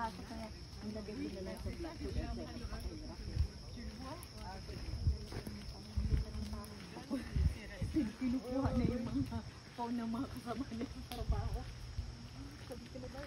papasok kaya ang dating nila lang sa plastic. Kinukuha na yung mga phone ng mga kasama niya sa trabaho. Sabi ko na ba?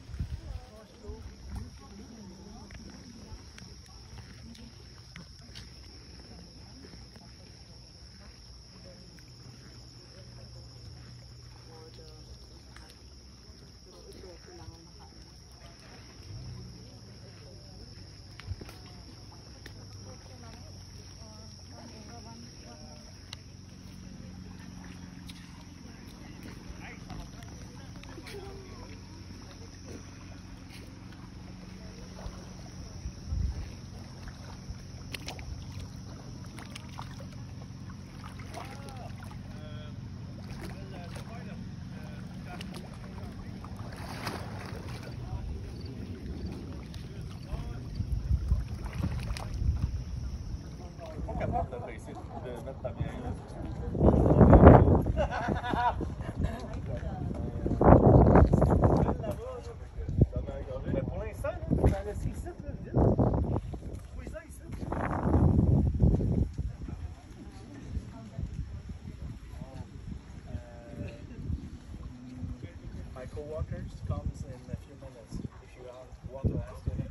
Capable de réussir, de mettre ta vieille là. Mais pour l'instant, on a laissé ici, là, vite. Oui, ça, ici. My co-workers comes in a few minutes. If you want to ask him.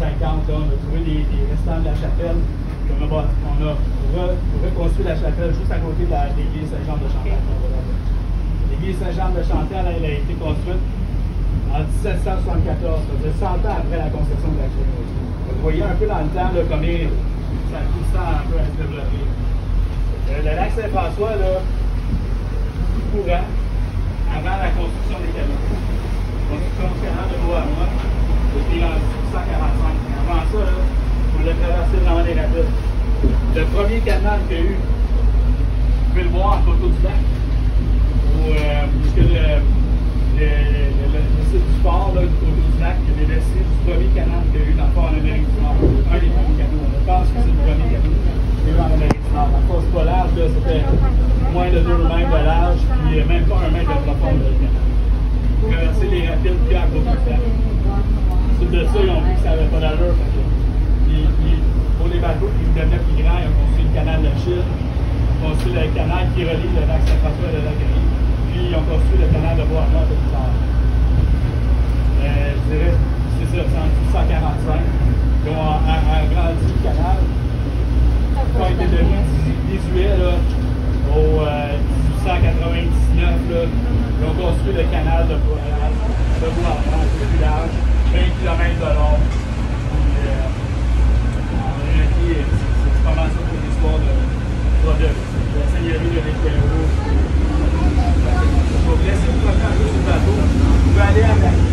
50, là, on a trouvé des restants de la chapelle. Puis on a reconstruit la chapelle juste à côté de l'église Saint-Jean de Chantal. L'église Saint-Jean de Chantal, elle a été construite en 1774, c'est-à-dire 100 ans après la conception de la chapelle. Vous voyez un peu dans le temps là, combien ça a tout ça un peu à se développer. Le lac Saint-François, là, tout courant avant la construction des canaux. La construction du canal de Beauharnois, c'était en 1845. Avant ça, là, on l'a traversé vraiment des rapides. Le premier canal qu'il y a eu, vous pouvez le voir en photo du lac, puisque le site du port, là, du côté du lac, il y a des vestiges du premier canal qu'il y a eu dans le port en Amérique du Nord. Un des premiers canaux. On pense que c'est le premier canal qu'il y a eu en Amérique du Nord. La force pas large, c'était moins de 2 mètres de large, puis même pas 1 mètre de profondeur de canal. Traverser les rapides puis à côté du lac. Ensuite de ça, ils ont vu que ça n'avait pas d'allure. Pour les bateaux qui devenaient plus grands, ils ont construit le canal de Chine, ils ont construit le canal qui relie le lac Saint-François et le lac Erie, puis ils ont construit le canal de Beauharnois plus tard. Je dirais, c'est ça, c'est en 1845. Ils ont agrandi le canal. Ils ont été devenus désuets là, au 1899. Là, ils ont construit le canal de Beauharnois, un peu plus large, 20 km de long. C'est pas mal ça pour l'histoire de la seigneurie de l'Équerreau. Je vais vous laisser vous passer un peu sur le bateau. Vous pouvez aller à la.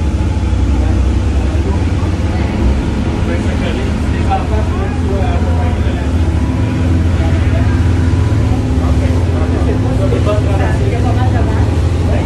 Vous pouvez s'accoler. Les enfants pourraient soit accompagnés de la vie. C'est des bonnes traversées. Il y a pas mal de vent. Oui.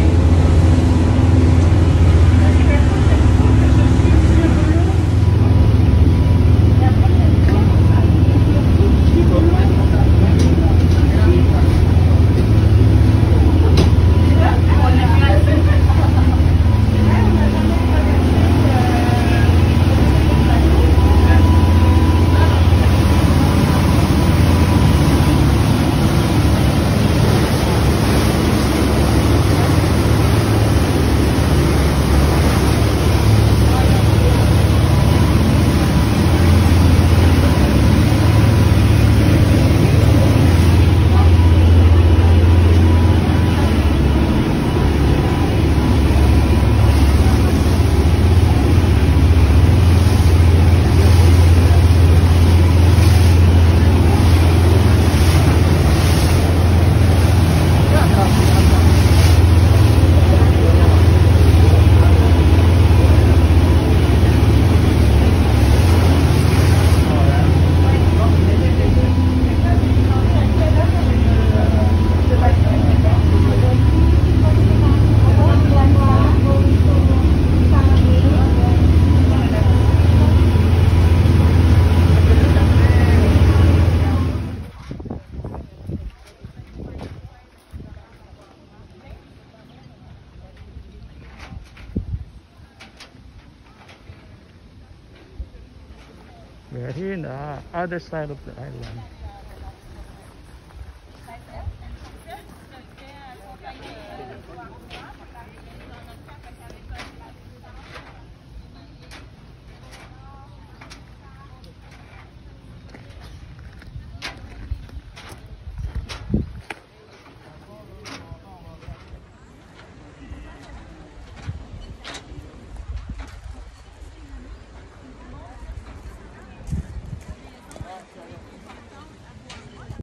We are here in the other side of the island.